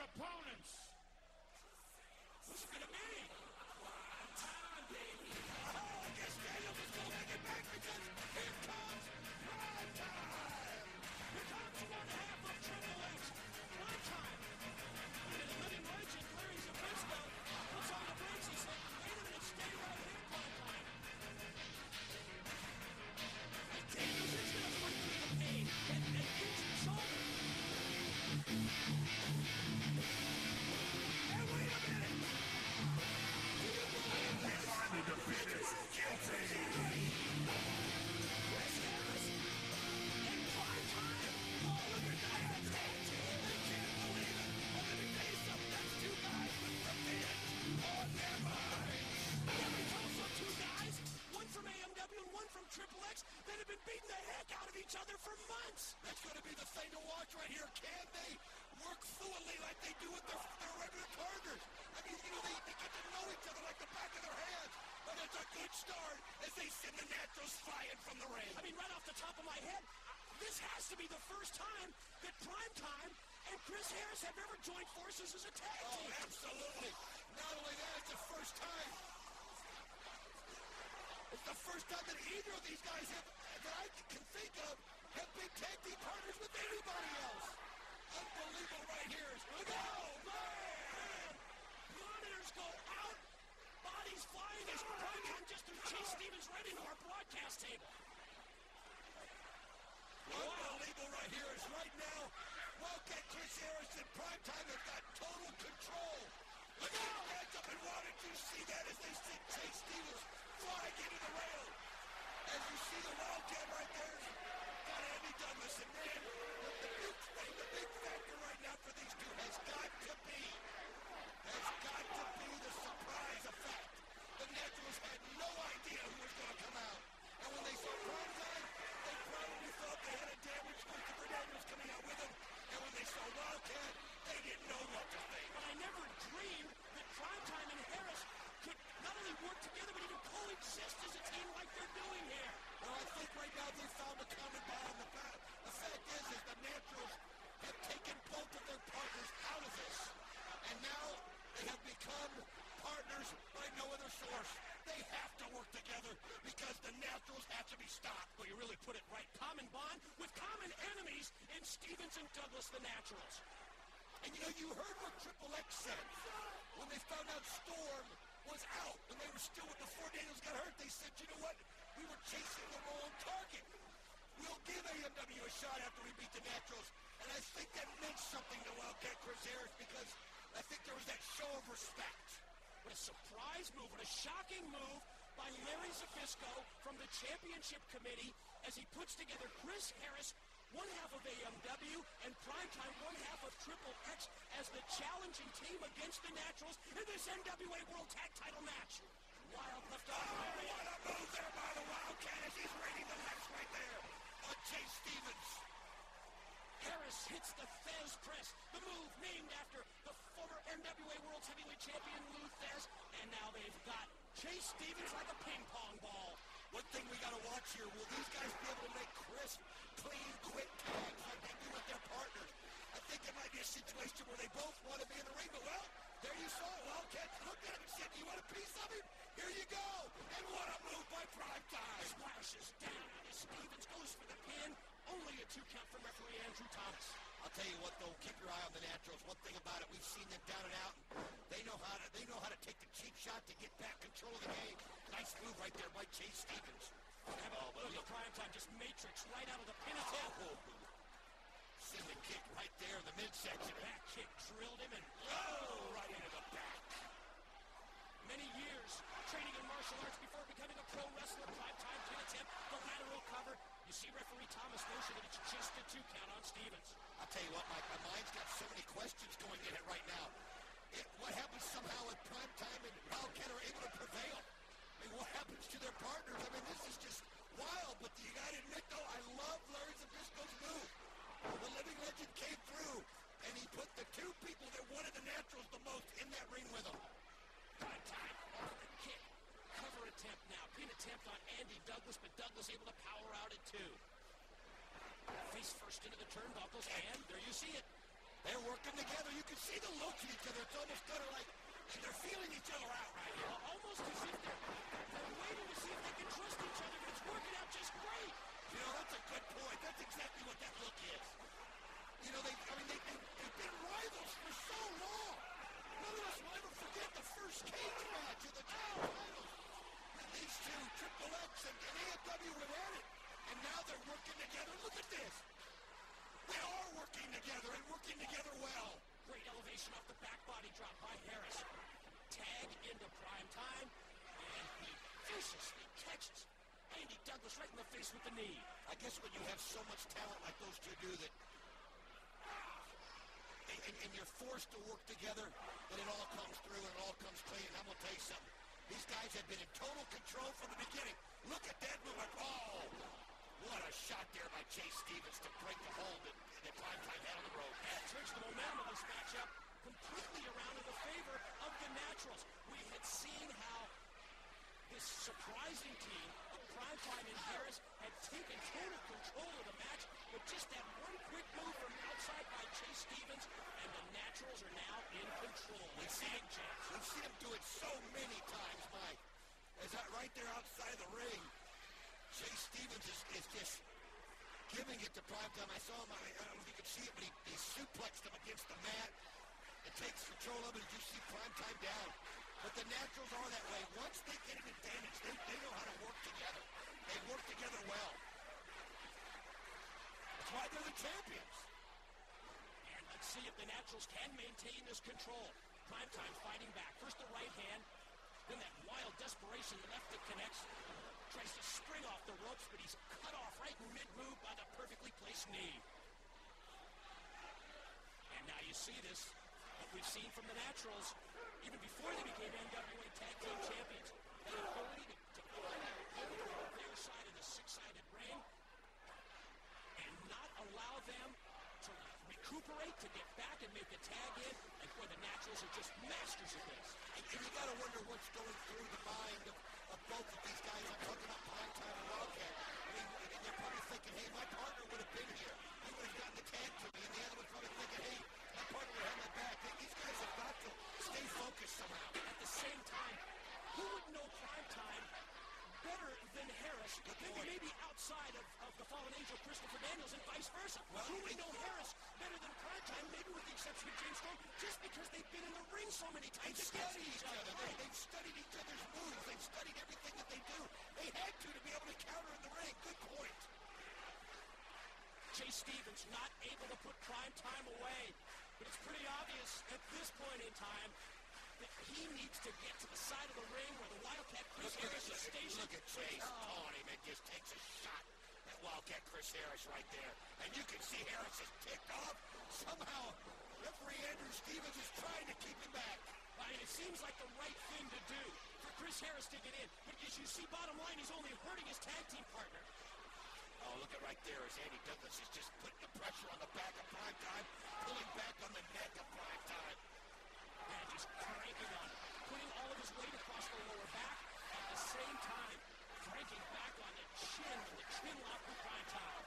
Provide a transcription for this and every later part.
opponents. Who's it gonna be? Prime time, baby. Oh, I guess Daniels is gonna make it back because here comes prime time. Here comes one half of Triple X. Prime time. And a living legend, Larry Zbyszko, puts on the brakes. He said, wait a minute, stay right here, prime time. And Daniels is gonna fight through the pain and injured shoulder. And wait a minute. Do you believe this? Finally defeated. Guilty. Chris Harris in prime time. Oh, look at that. They can't believe it. I'm gonna tell you something. That's two guys with revenge on their minds. Yeah, it's also two guys, one from AMW and one from Triple X, that have been beating the heck out of each other for months. That's going to be the thing to watch right here. Can they work fluently like they do with their regular partners? I mean, you know, they get to know each other like the back of their hands. But it's a good start as they send the Naturals flying from the ring. I mean, right off the top of my head, this has to be the first time that Primetime and Chris Harris have ever joined forces as a tag Oh, team. absolutely. Not only that, it's the first time. It's the first time that either of these guys have, that I can think of, have been tag team partners with anybody else. Unbelievable right here. Look out, man! Monitors go out, bodies flying as Primetime just threw Chase Stevens right into our broadcast table. Unbelievable right here is right now. Wildcat Chris Harris and Primetime have got total control. Look out! Hands up, and why did you see that as they sent Chase Stevens flying into the rail? As you see the Wildcat right there, got Andy Douglas, and man, the big factor right now for these two has got to be the surprise effect. The Naturals had no idea who was going to come out. And when they saw Primetime, they probably thought they had a damaged Christopher Daniels coming out with them. And when they saw Wildcat, they didn't know what to think. But I never dreamed that Primetime and Harris could not only work together, but even coexist as a team like they're doing here. Well, I think right now they found a common bond. The fact is the Naturals have taken both of their partners out of this. And now they have become partners by no other source. They have to work together because the Naturals have to be stopped. Well, you really put it right. Common bond with common enemies in Stevens and Douglas, the Naturals. And you know, you heard what Triple X said. When they found out Storm was out, and they were still, before Daniels got hurt, they said, you know what? We were chasing the wrong target. We'll give AMW a shot after we beat the Naturals. And I think that meant something to Wildcat Chris Harris because I think there was that show of respect. What a surprise move, what a shocking move by Larry Zbyszko from the championship committee as he puts together Chris Harris, one half of AMW, and Primetime, one half of Triple X as the challenging team against the Naturals in this NWA World Tag Title match. Wild left off. Oh, what a move there by the Wildcat as he's raiding the legs right there on Chase Stevens. Harris hits the Thez press, the move named after the former NWA World Heavyweight Champion Lou Thez, and now they've got Chase Stevens like a ping pong ball. One thing we got to watch here, will these guys be able to make crisp, clean, quick tags like they do with their partners? I think it might be a situation where they both want to be in the ring, but well, there you saw it. Wildcat looked at him and said, you want a piece of him? Here you go. And what a move by Primetime. Splashes down as Stevens goes for the pin. Only a 2 count from referee Andrew Thomas. I'll tell you what, though, keep your eye on the Naturals. One thing about it, we've seen them down and out. They know how to take the cheap shot to get back control of the game. Nice move right there by Chase Stevens. Look at Primetime just matrix right out of the pin attempt. Send the kick right there in the midsection. Back kick drilled him and right into the back. Many years training in martial arts before becoming a pro wrestler. Primetime pin attempt, the lateral cover. You see referee Thomas motion that it's just a 2 count on Stevens. I'll tell you what, Mike, my mind's got so many questions going in it right now. What happens somehow if Primetime and Wildcat are able to prevail? I mean, what happens to their partners? I mean, this is just wild, but you got to admit, though, I love Larry Zbyszko's move. The living legend came through, and he put the 2 people that wanted the Naturals the most in that ring with him. Primetime off the kick. Cover attempt now. Pin attempt on Andy Douglas, but Douglas able to power out at 2. Face first into the turnbuckles, and there you see it. They're working together. You can see the watching each other. It's almost kind of like they're feeling each other out right here. Almost as if they're waiting to see if they can trust each other, but it's working out just great. You know, that's a good point. That's exactly what that look is. You know, they've been rivals for so long. None of us will ever forget the first cage match of the titles. These two, Triple X and AMW, were at it. And now they're working together. Look at this. They are working together and working together well. Great elevation off the back body drop by Harris. Tag into prime time, and he viciously catches Andy Douglas right in the face with the knee. I guess when you have so much talent like those two do that, and you're forced to work together, that it all comes through and it all comes clean. And I'm going to tell you something. These guys have been in total control from the beginning. Look at that move. Oh, what a shot there by Chase Stevens to break the hold that Primetime had on the road. That turns the momentum of this matchup completely around in the favor of the Naturals. We had seen how this surprising team of Primetime and Harris had taken total control of the match with just that one quick move from outside by Chase Stevens, and the Naturals are now in control. We've seen him do it so many times, Mike. As that right there outside of the ring, Chase Stevens is just giving it to Primetime. I saw him, I don't know if you could see it, but he suplexed him against the mat and takes control of it. You see Primetime down. But the Naturals are that way. Once they get an advantage, they know how to work together. They work together well. That's why they're the champions. And let's see if the Naturals can maintain this control. Primetime fighting back. First the right hand, then that wild desperation left that connects. Tries to spring off the ropes, but he's cut off right in mid-move by the perfectly placed knee. And now you see this, what we've seen from the Naturals, even before they became NWA Tag Team Champions, that ability to find their opponent on their side of the six-sided ring and not allow them to recuperate, to get back and make the tag in, and boy, the Naturals are just masters of this. And you got to wonder what's going through the mind of both of these guys. I'm talking about Primetime and Wildcat. I mean, they're probably thinking, hey, my partner would have been here. He would have gotten the tag to me. And the other one's probably thinking, hey, my partner would have my back. These guys have got to stay focused somehow. At the same time, who would know Primetime better than Harris? Maybe outside of the fallen angel Christopher Daniels and vice versa. Well, who would know Harris better than Primetime, maybe with the exception of James Storm, just because they've been in the ring so many times against each other. Right. They've studied each other's moves. They've studied everything that they do. They had to be able to counter in the ring. Good point. Chase Stevens not able to put Primetime away. But it's pretty obvious at this point in time that he needs to get to the side of the ring where the Wildcat Chris Harris is stationed. Look at Chase on him and just takes a shot at Wildcat Chris Harris right there. And you can see Harris is ticked off. Somehow, referee Andrew Stevens is trying to keep him back. I mean, it seems like the right thing to do for Chris Harris to get in. But as you see, bottom line, he's only hurting his tag team partner. Oh, look at right there as Andy Douglas is just putting the pressure on the back of Primetime, pulling back on the neck of Primetime. And just cranking on it, putting all of his weight across the lower back, at the same time, cranking back on the chin with the chin lock with Primetime.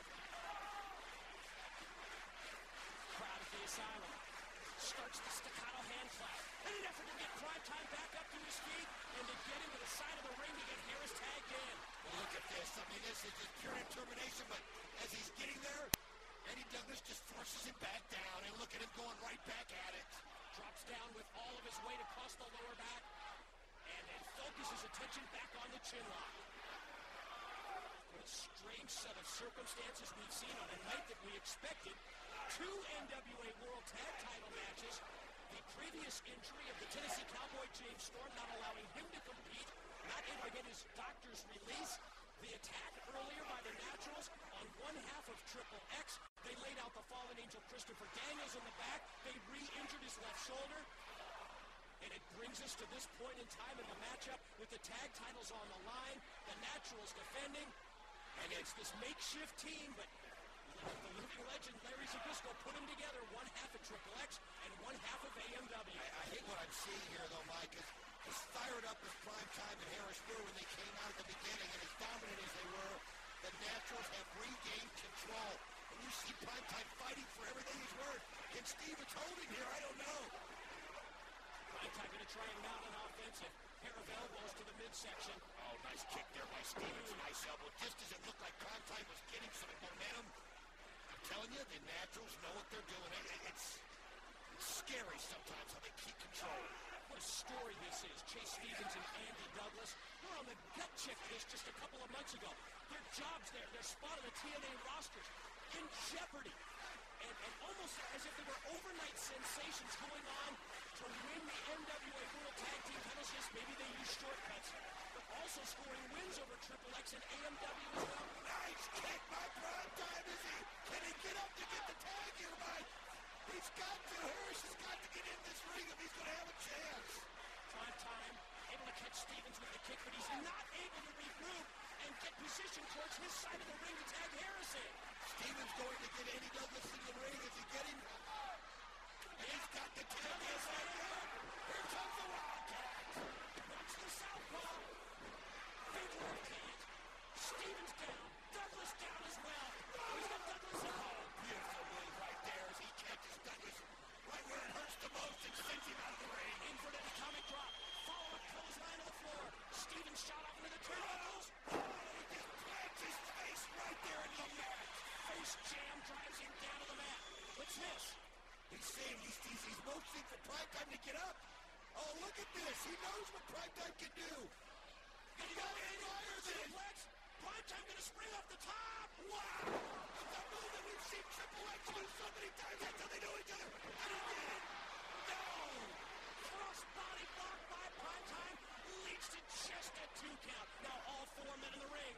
Crowd at the Asylum starts the staccato hand clap. In an effort to get Primetime back up to his feet and to get him to the side of the ring to get Harris tagged in. Well, look at this. I mean, this is just pure determination, but as he's getting there, Andy Douglas just forces him back down, and look at him going right back at it. Drops down with all of his weight across the lower back, and then focuses attention back on the chin lock. What a strange set of circumstances we've seen on a night that we expected. 2 NWA World Tag Title matches. The previous injury of the Tennessee Cowboy James Storm not allowing him to compete, not able to get his doctor's release. The attack earlier by the Naturals on one half of Triple X. They laid out the fallen angel Christopher Daniels in the back. They re-injured his left shoulder. And it brings us to this point in time in the matchup with the tag titles on the line. The Naturals defending against this makeshift team, but the living legend Larry Zbyszko put them together, one half of Triple X and one half of AMW. I hate what I'm seeing here, though, Mike, is as fired up as Primetime and Harris were when they came out at the beginning, and as dominant as they were, the Naturals have regained control. And you see Primetime fighting for everything he's worth. Can Stevens hold him here? I don't know. try and mount an offensive pair of elbows to the midsection. Oh, nice kick there by Stevens. Nice elbow. Just as it looked like Primetime was getting some momentum. I'm telling you, the Naturals know what they're doing. It's scary sometimes how they keep control. What a story this is. Chase Stevens and Andy Douglas were on the gut check list just a couple of months ago. Their jobs there, their spot on the TNA rosters in jeopardy. And almost as if they were overnight sensations going on to win the NWA World Tag Team titles. Yes, maybe they use shortcuts, but also scoring wins over Triple X and AMW as well. Nice kick by Primetime. Can he get up to get the tag here, Mike? He's got to. Harris has got to get in this ring if he's going to have a chance. Primetime able to catch Stevens with the kick, but he's not able to regroup and get position towards his side of the ring to tag Harris in. Stevens going to get Andy Douglas in the ring. Is he getting? He's got the tag. Here comes the Wildcat. Watch the southpaw. Big left hand. Stevens down. Douglas down as well. He's got Douglas in. Oh, beautiful move right there as he catches Douglas right where it hurts the most and sends him out of the ring. Inverted atomic drop. Follow-up clothesline on the floor. Stevens shot off into the turnbuckles. He just plants his face right there in the mat. Face jam drives him down to the mat. What's this? He's saying he's motioning for Primetime to get up. Oh, look at this. He knows what Primetime can do. He got any higher than Suplex. Primetime gonna spring off the top. wow. It's a move that we've seen Triple X do so many times. That's how they know each other. And he did it. No. Cross body block by Primetime. Leads to just a 2 count. Now all 4 men in the ring.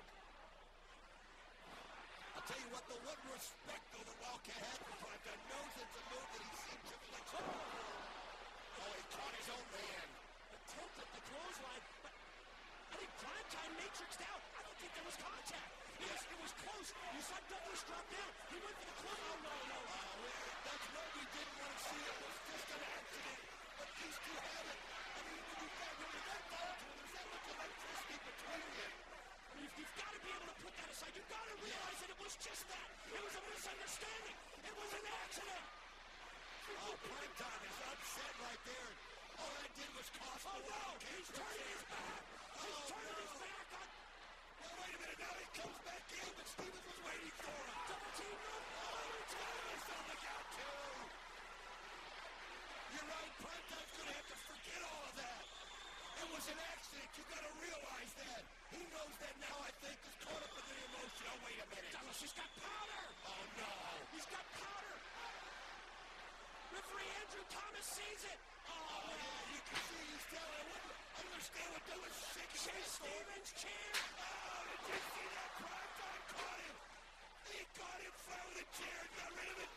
I'll tell you what, the one respect, though, the Wildcat had for Primetime knows it's a move that he's seen Triple X. Oh, he caught his own man. Attempted the clothesline, but I think Primetime matrixed out. I don't think there was contact. It was close. You saw Douglas drop down. He went for the close. Oh, no. That's what we didn't want to see. It was just an accident. But these two have it. I mean, when you're that volatile, there's that much electricity between them. You've got to be able to put that aside. You've got to realize that it was just that. It was a misunderstanding. It was an accident. Oh, Primetime is upset right there. All that did was cost the Wildcat. He's turning his back. He's turning his back on. Well, wait a minute. Now he comes back in, but Stevens was waiting for him. Double team move. Oh, Douglas on the count, too. You're right. Primetime's going to have to forget all of that. It was an accident. You got to realize that. He knows that now, I think, is caught up in the emotion. Oh, wait a minute. Douglas has got powder. Oh, no. He's got powder. Referee Andrew Thomas sees it. Oh, yeah, you can see he's telling him. I understand what Douglas is shaking. Chase Stevens chair. Oh, did you see that? Primetime caught him. He caught him flat with a chair and got rid of it.